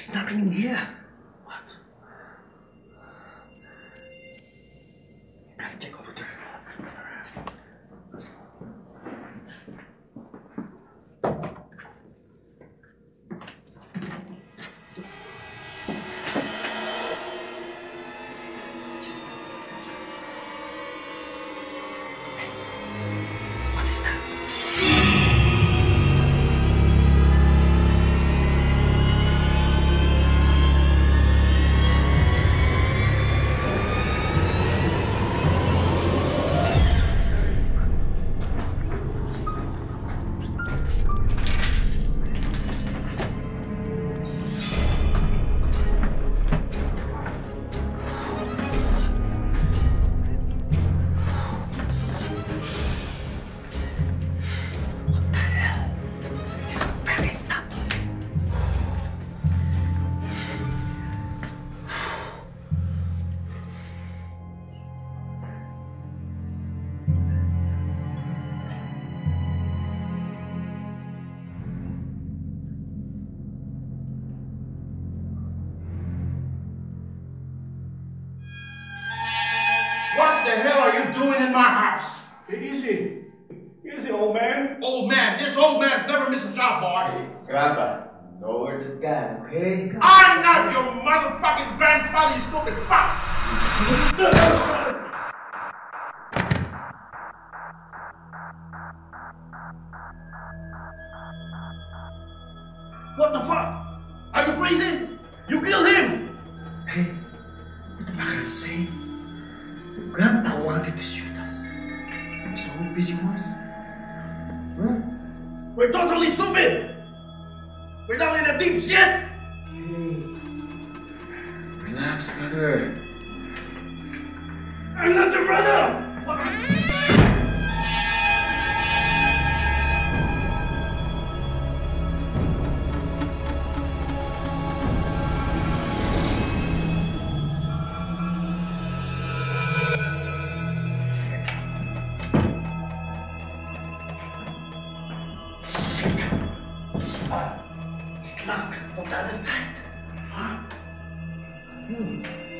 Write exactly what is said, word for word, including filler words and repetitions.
There's nothing in here. What? Gotta check over there. What is that? What the hell are you doing in my house? Easy. Easy, old man. Old man, this old man's never missed a job, boy. Grandpa, lower the gun, okay? I'm not your motherfucking grandfather, you stupid fuck! What the fuck? Are you crazy? You killed him! Hey, what the fuck are you saying? Grandpa wanted to shoot us. So how busy was? Huh? We're totally stupid! We're not in a deep shit! Hey, relax, brother. I'm not your brother! It's locked on the other side. Huh? Hmm.